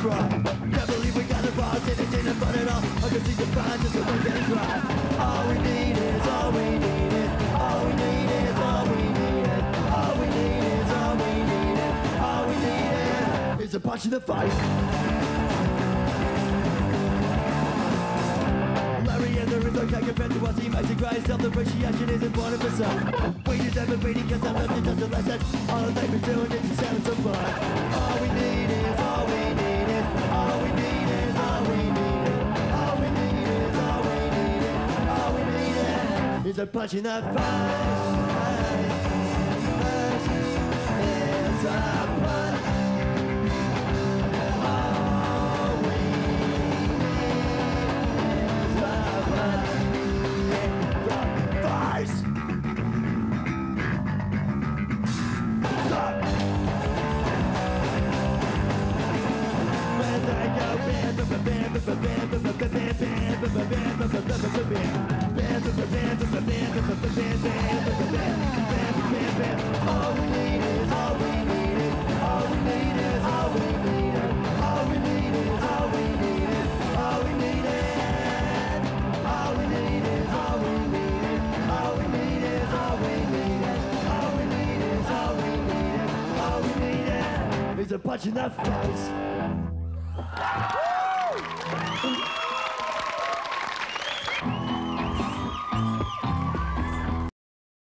right. Can't believe we got it wrong, didn't but it all. I can see the fire just a look and cry. All we need is, all we need is, all we need is, all we need is, all we need is, all we need is, all we need is a punch in the face. Larry and the Rizzo can't compare to us, he makes it great. Self-appreciation isn't one of us up. We just haven't reading cause I'm not just a lesson. All they've been doing is just having some fun. All we need is, all we need is, all we need is, all we need is, all we need is, all we need is, all we need is a punch in the face. It's a punch. It's a punch in the face.